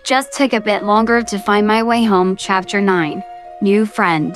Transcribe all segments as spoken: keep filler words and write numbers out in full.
Just took a bit longer to find my way home. Chapter nine. New Friend.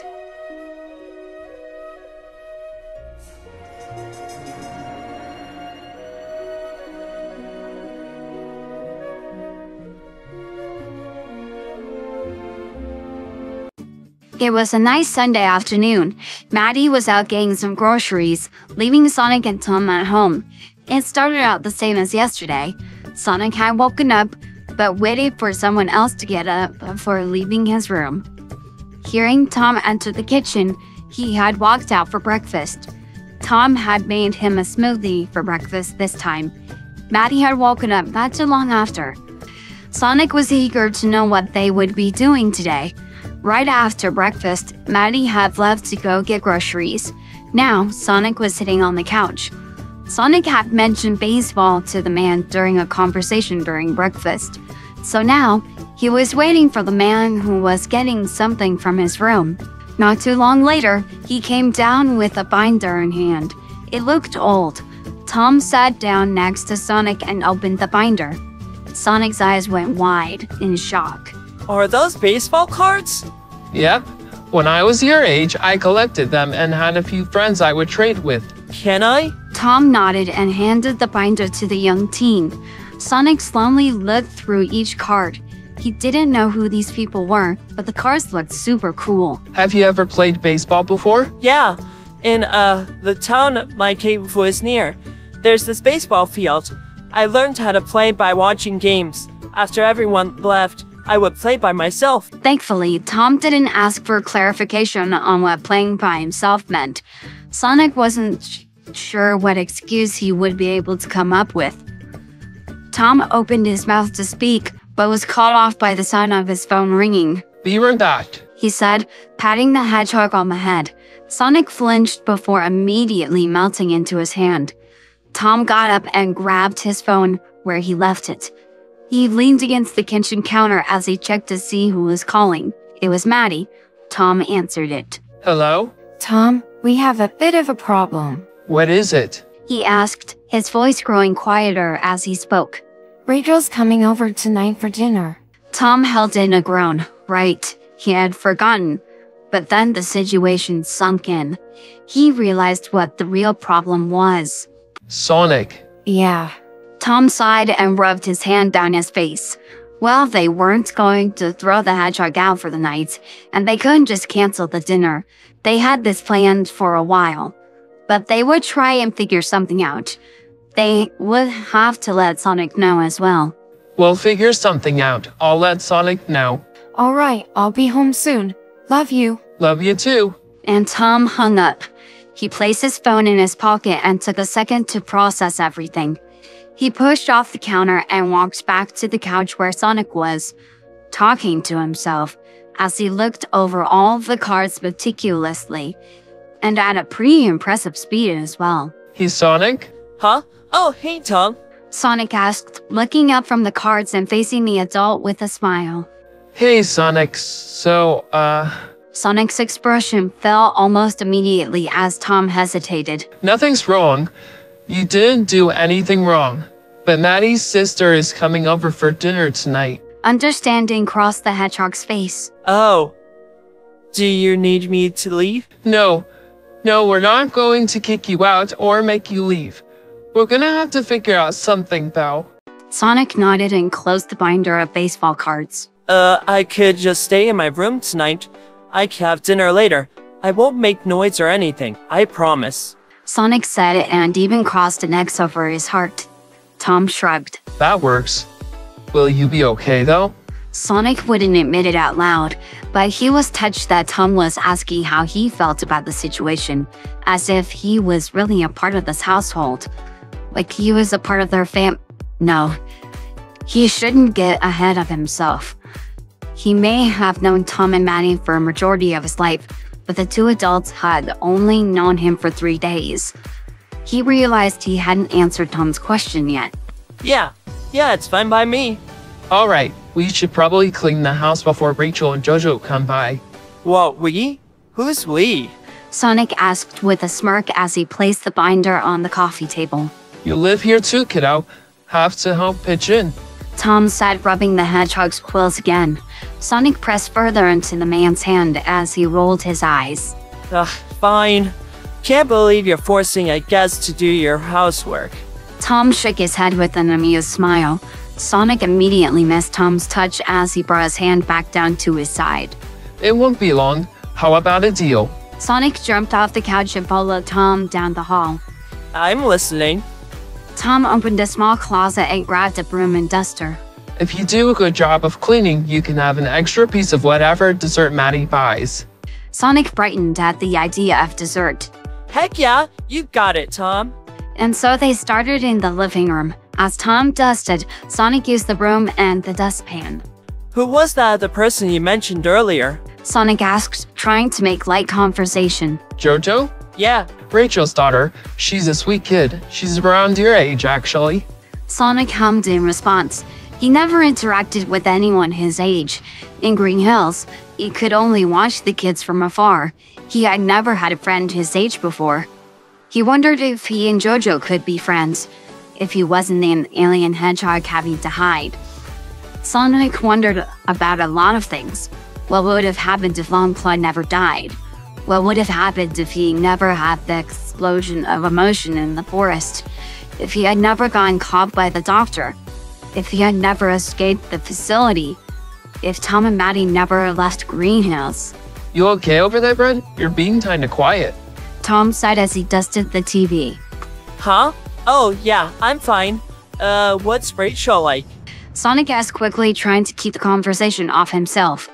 It was a nice Sunday afternoon. Maddie was out getting some groceries, leaving Sonic and Tom at home. It started out the same as yesterday. Sonic had woken up, but waited for someone else to get up before leaving his room. Hearing Tom enter the kitchen, he had walked out for breakfast. Tom had made him a smoothie for breakfast this time. Maddie had woken up not too long after. Sonic was eager to know what they would be doing today. Right after breakfast, Maddie had left to go get groceries. Now, Sonic was sitting on the couch. Sonic had mentioned baseball to the man during a conversation during breakfast. So now, he was waiting for the man who was getting something from his room. Not too long later, he came down with a binder in hand. It looked old. Tom sat down next to Sonic and opened the binder. Sonic's eyes went wide in shock. Are those baseball cards? Yep. When I was your age, I collected them and had a few friends I would trade with. Can I? Tom nodded and handed the binder to the young teen. Sonic slowly looked through each card. He didn't know who these people were, but the cards looked super cool. Have you ever played baseball before? Yeah. In, uh, the town my cave was near. There's this baseball field. I learned how to play by watching games. After everyone left, I would play by myself. Thankfully, Tom didn't ask for clarification on what playing by himself meant. Sonic wasn't sh sure what excuse he would be able to come up with. Tom opened his mouth to speak, but was cut off by the sound of his phone ringing. Be right back, he said, patting the hedgehog on the head. Sonic flinched before immediately melting into his hand. Tom got up and grabbed his phone where he left it. He leaned against the kitchen counter as he checked to see who was calling. It was Maddie. Tom answered it. Hello? Tom, we have a bit of a problem. What is it? He asked, his voice growing quieter as he spoke. Rachel's coming over tonight for dinner. Tom held in a groan. Right, he had forgotten. But then the situation sunk in. He realized what the real problem was. Sonic. Yeah. Tom sighed and rubbed his hand down his face. Well, they weren't going to throw the hedgehog out for the night, and they couldn't just cancel the dinner. They had this planned for a while. But they would try and figure something out. They would have to let Sonic know as well. We'll figure something out. I'll let Sonic know. All right, I'll be home soon. Love you. Love you too. And Tom hung up. He placed his phone in his pocket and took a second to process everything. He pushed off the counter and walked back to the couch where Sonic was, talking to himself as he looked over all the cards meticulously, and at a pretty impressive speed as well. He's Sonic? Huh? Oh, hey, Tom. Sonic asked, looking up from the cards and facing the adult with a smile. Hey, Sonic. So, uh... Sonic's expression fell almost immediately as Tom hesitated. Nothing's wrong. You didn't do anything wrong. But Maddie's sister is coming over for dinner tonight. Understanding crossed the hedgehog's face. Oh. Do you need me to leave? No. No, we're not going to kick you out or make you leave. We're gonna have to figure out something, though. Sonic nodded and closed the binder of baseball cards. Uh, I could just stay in my room tonight. I can have dinner later. I won't make noise or anything, I promise. Sonic said it and even crossed an X over his heart. Tom shrugged. That works. Will you be okay, though? Sonic wouldn't admit it out loud, but he was touched that Tom was asking how he felt about the situation, as if he was really a part of this household. Like he was a part of their fam- No. He shouldn't get ahead of himself. He may have known Tom and Maddie for a majority of his life, but the two adults had only known him for three days. He realized he hadn't answered Tom's question yet. Yeah, yeah, it's fine by me. Alright, we should probably clean the house before Rachel and Jojo come by. What, we? Who's we? Sonic asked with a smirk as he placed the binder on the coffee table. You live here too, kiddo. Have to help pitch in. Tom sat rubbing the hedgehog's quills again. Sonic pressed further into the man's hand as he rolled his eyes. Ugh, fine. Can't believe you're forcing a guest to do your housework. Tom shook his head with an amused smile. Sonic immediately missed Tom's touch as he brought his hand back down to his side. It won't be long. How about a deal? Sonic jumped off the couch and followed Tom down the hall. I'm listening. Tom opened a small closet and grabbed a broom and duster. If you do a good job of cleaning, you can have an extra piece of whatever dessert Maddie buys. Sonic brightened at the idea of dessert. Heck yeah, you got it, Tom. And so they started in the living room. As Tom dusted, Sonic used the broom and the dustpan. Who was that other person you mentioned earlier? Sonic asked, trying to make light conversation. Jojo? Yeah, Rachel's daughter. She's a sweet kid. She's around your age, actually. Sonic hummed in response. He never interacted with anyone his age. In Green Hills, he could only watch the kids from afar. He had never had a friend his age before. He wondered if he and Jojo could be friends, if he wasn't an alien hedgehog having to hide. Sonic wondered about a lot of things. What would have happened if Longclaw never died? What would have happened if he never had the explosion of emotion in the forest? If he had never gotten caught by the doctor? If he had never escaped the facility? If Tom and Maddie never left Green Hills? You okay over there, Brad? You're being kinda quiet. Tom sighed as he dusted the T V. huh? Oh, yeah, I'm fine. Uh, what's Rachel like? Sonic asked quickly, trying to keep the conversation off himself.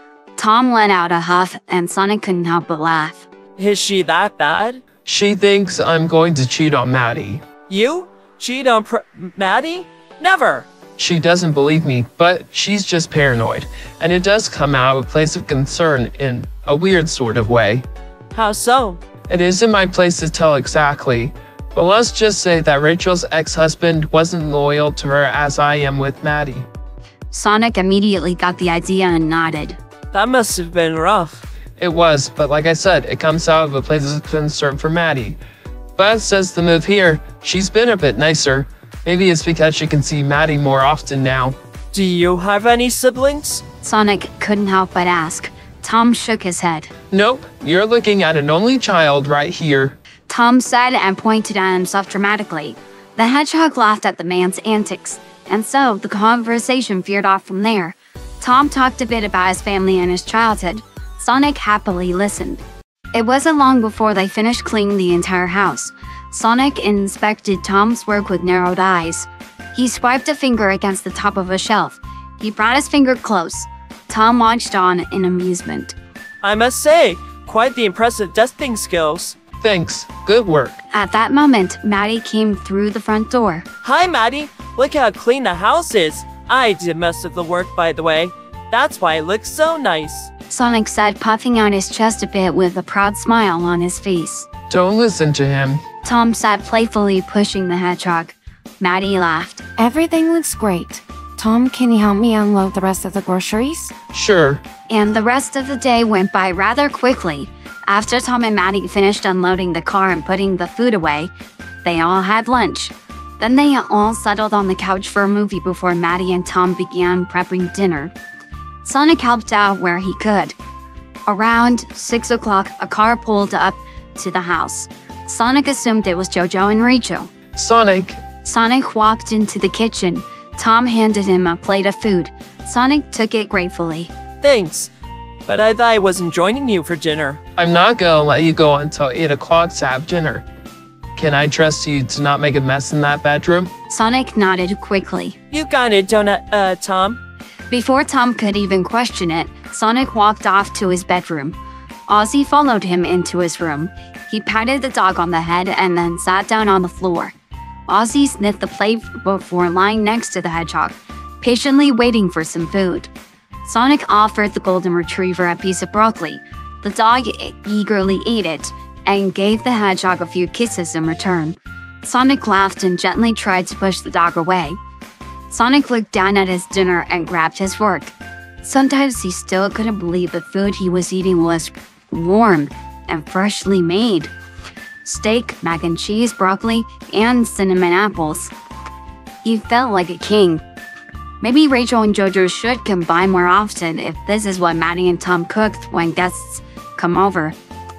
Tom let out a huff, and Sonic couldn't help but laugh. Is she that bad? She thinks I'm going to cheat on Maddie. You? Cheat on pr- Maddie? Never! She doesn't believe me, but she's just paranoid, and it does come out of a place of concern in a weird sort of way. How so? It isn't my place to tell exactly, but let's just say that Rachel's ex-husband wasn't loyal to her as I am with Maddie. Sonic immediately got the idea and nodded. That must have been rough. It was, but like I said, it comes out of a place of concern for Maddie. But since the move here, she's been a bit nicer. Maybe it's because she can see Maddie more often now. Do you have any siblings? Sonic couldn't help but ask. Tom shook his head. Nope, you're looking at an only child right here. Tom said and pointed at himself dramatically. The hedgehog laughed at the man's antics, and so the conversation veered off from there. Tom talked a bit about his family and his childhood. Sonic happily listened. It wasn't long before they finished cleaning the entire house. Sonic inspected Tom's work with narrowed eyes. He swiped a finger against the top of a shelf. He brought his finger close. Tom watched on in amusement. I must say, quite the impressive dusting skills. Thanks, good work. At that moment, Maddie came through the front door. Hi, Maddie. Look how clean the house is. I did most of the work, by the way. That's why it looks so nice. Sonic said, puffing out his chest a bit with a proud smile on his face. Don't listen to him. Tom sat playfully pushing the hedgehog. Maddie laughed. Everything looks great. Tom, can you help me unload the rest of the groceries? Sure. And the rest of the day went by rather quickly. After Tom and Maddie finished unloading the car and putting the food away, they all had lunch. Then they all settled on the couch for a movie before Maddie and Tom began prepping dinner. Sonic helped out where he could. Around six o'clock, a car pulled up to the house. Sonic assumed it was Jojo and Rachel. Sonic. Sonic walked into the kitchen. Tom handed him a plate of food. Sonic took it gratefully. Thanks. But I thought I wasn't joining you for dinner. I'm not gonna let you go until eight o'clock to have dinner. Can I trust you to not make a mess in that bedroom? Sonic nodded quickly. You got it, donut, uh, Tom. Before Tom could even question it, Sonic walked off to his bedroom. Ozzy followed him into his room. He patted the dog on the head and then sat down on the floor. Ozzy sniffed the plate before lying next to the hedgehog, patiently waiting for some food. Sonic offered the golden retriever a piece of broccoli. The dog eagerly ate it and gave the hedgehog a few kisses in return. Sonic laughed and gently tried to push the dog away. Sonic looked down at his dinner and grabbed his fork. Sometimes he still couldn't believe the food he was eating was warm and freshly made. Steak, mac and cheese, broccoli, and cinnamon apples. He felt like a king. Maybe Rachel and Jojo should combine more often if this is what Maddie and Tom cooked when guests come over.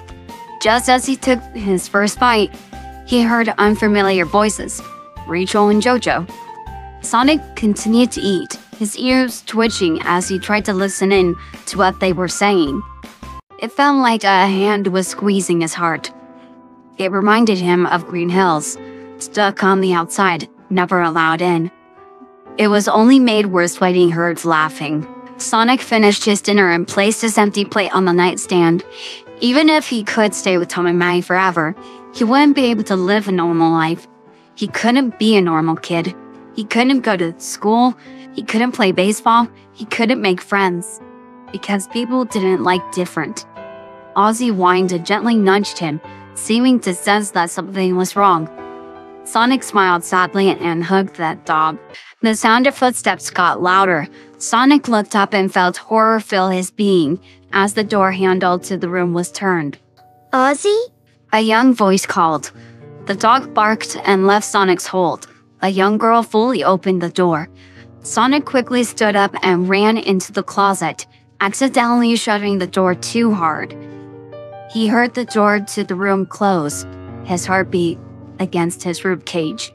Just as he took his first bite, he heard unfamiliar voices, Rachel and Jojo. Sonic continued to eat, his ears twitching as he tried to listen in to what they were saying. It felt like a hand was squeezing his heart. It reminded him of Green Hills, stuck on the outside, never allowed in. It was only made worse when he heard laughing. Sonic finished his dinner and placed his empty plate on the nightstand. Even if he could stay with Tom and Maddie forever, he wouldn't be able to live a normal life. He couldn't be a normal kid. He couldn't go to school. He couldn't play baseball. He couldn't make friends. Because people didn't like different. Ozzy whined and gently nudged him, seeming to sense that something was wrong. Sonic smiled sadly and hugged that dog. The sound of footsteps got louder. Sonic looked up and felt horror fill his being as the door handle to the room was turned. Ozzy? A young voice called. The dog barked and left Sonic's hold. A young girl fully opened the door. Sonic quickly stood up and ran into the closet, accidentally shutting the door too hard. He heard the door to the room close, his heart beat against his rib cage.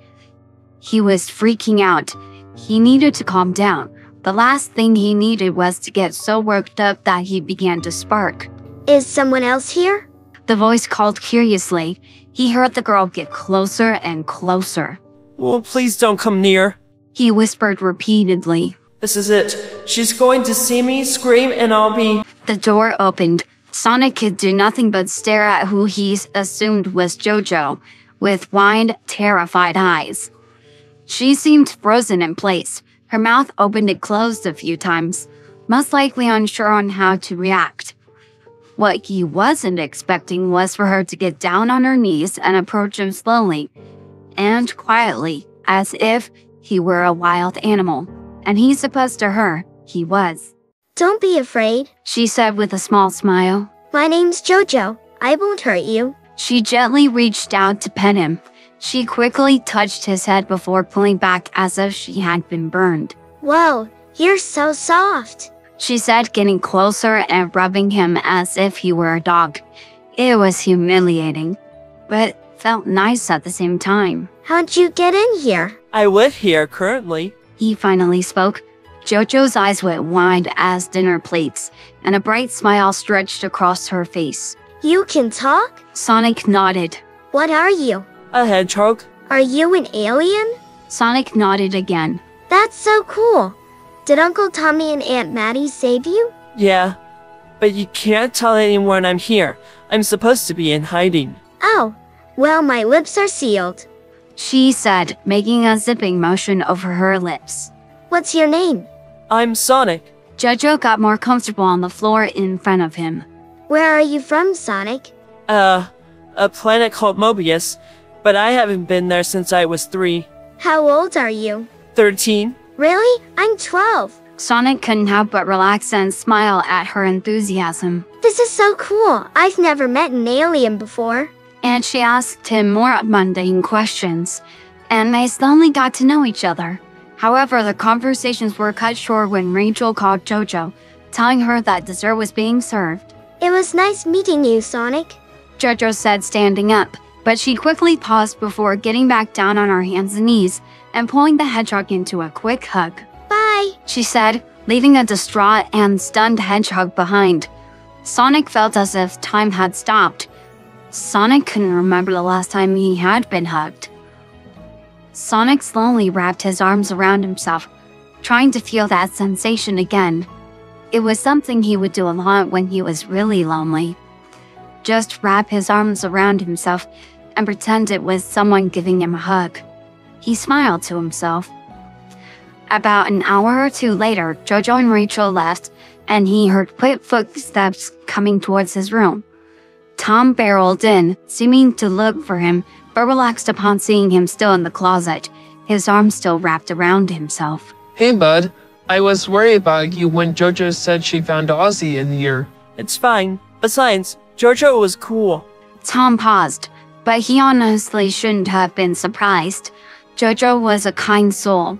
He was freaking out. He needed to calm down. The last thing he needed was to get so worked up that he began to spark. Is someone else here? The voice called curiously. He heard the girl get closer and closer. Well, please don't come near. He whispered repeatedly. This is it. She's going to see me, scream, and I'll be... The door opened. Sonic could do nothing but stare at who he assumed was Jojo, with wide, terrified eyes. She seemed frozen in place. Her mouth opened and closed a few times, most likely unsure on how to react. What he wasn't expecting was for her to get down on her knees and approach him slowly and quietly, as if he were a wild animal, and he supposed to her he was. Don't be afraid, she said with a small smile. My name's Jojo. I won't hurt you. She gently reached out to pet him. She quickly touched his head before pulling back as if she had been burned. Whoa, you're so soft, she said, getting closer and rubbing him as if he were a dog. It was humiliating, but felt nice at the same time. How'd you get in here? I live here currently. He finally spoke. Jojo's eyes went wide as dinner plates, and a bright smile stretched across her face. You can talk? Sonic nodded. What are you? A hedgehog. Are you an alien? Sonic nodded again. That's so cool. Did Uncle Tommy and Aunt Maddie save you? Yeah, but you can't tell anyone I'm here. I'm supposed to be in hiding. Oh, well, my lips are sealed, she said, making a zipping motion over her lips. What's your name? I'm Sonic. Jojo got more comfortable on the floor in front of him. Where are you from, Sonic? Uh, a planet called Mobius, but I haven't been there since I was three. How old are you? Thirteen. Really? I'm twelve. Sonic couldn't help but relax and smile at her enthusiasm. This is so cool. I've never met an alien before. And she asked him more mundane questions, and they slowly got to know each other. However, the conversations were cut short when Rachel called Jojo, telling her that dessert was being served. It was nice meeting you, Sonic, Jojo said, standing up, but she quickly paused before getting back down on her hands and knees and pulling the hedgehog into a quick hug. Bye, she said, leaving a distraught and stunned hedgehog behind. Sonic felt as if time had stopped. Sonic couldn't remember the last time he had been hugged. Sonic slowly wrapped his arms around himself, trying to feel that sensation again. It was something he would do a lot when he was really lonely. Just wrap his arms around himself and pretend it was someone giving him a hug. He smiled to himself. About an hour or two later, Jojo and Rachel left, and he heard quick footsteps coming towards his room. Tom barreled in, seeming to look for him, but relaxed upon seeing him still in the closet, his arms still wrapped around himself. Hey, bud. I was worried about you when Jojo said she found Ozzy in here. It's fine. Besides, Jojo was cool. Tom paused, but he honestly shouldn't have been surprised. Jojo was a kind soul.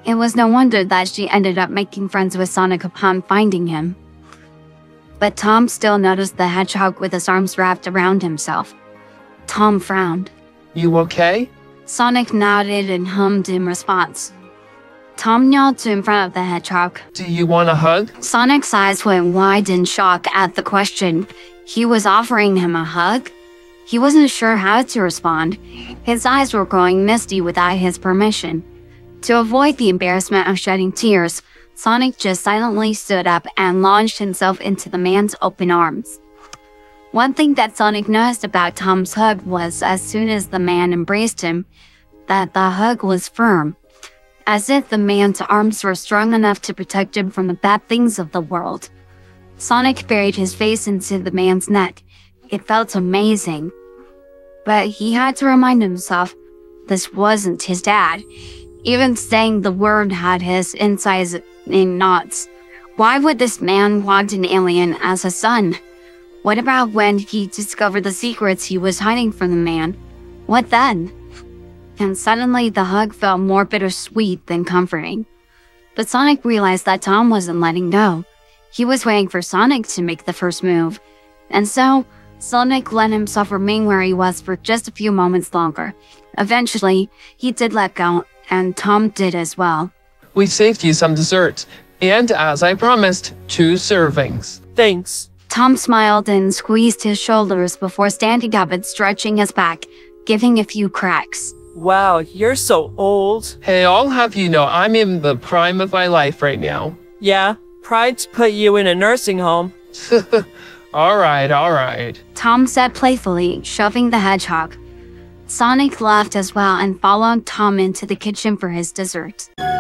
It was no wonder that she ended up making friends with Sonic upon finding him. But Tom still noticed the hedgehog with his arms wrapped around himself. Tom frowned. You okay? Sonic nodded and hummed in response. Tom knelt to in front of the hedgehog. Do you want a hug? Sonic's eyes went wide in shock at the question. He was offering him a hug? He wasn't sure how to respond. His eyes were growing misty without his permission. To avoid the embarrassment of shedding tears, Sonic just silently stood up and launched himself into the man's open arms. One thing that Sonic noticed about Tom's hug was as soon as the man embraced him, that the hug was firm, as if the man's arms were strong enough to protect him from the bad things of the world. Sonic buried his face into the man's neck. It felt amazing. But he had to remind himself this wasn't his dad. Even saying the word had his insides in knots. Why would this man want an alien as a son? What about when he discovered the secrets he was hiding from the man? What then? And suddenly the hug felt more bittersweet than comforting. But Sonic realized that Tom wasn't letting go. He was waiting for Sonic to make the first move. And so, Sonic let himself remain where he was for just a few moments longer. Eventually, he did let go, and Tom did as well. We saved you some dessert. And as I promised, two servings. Thanks. Tom smiled and squeezed his shoulders before standing up and stretching his back, giving a few cracks. Wow, you're so old. Hey, I'll have you know I'm in the prime of my life right now. Yeah, pride's put you in a nursing home. Alright, alright. Tom said playfully, shoving the hedgehog. Sonic laughed as well and followed Tom into the kitchen for his dessert.